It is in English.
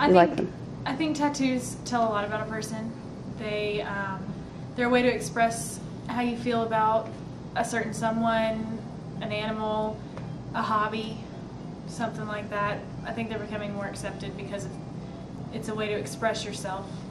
you like them? I think tattoos tell a lot about a person. They're a way to express how you feel about a certain someone, an animal, a hobby, something like that. I think they're becoming more accepted because it's a way to express yourself.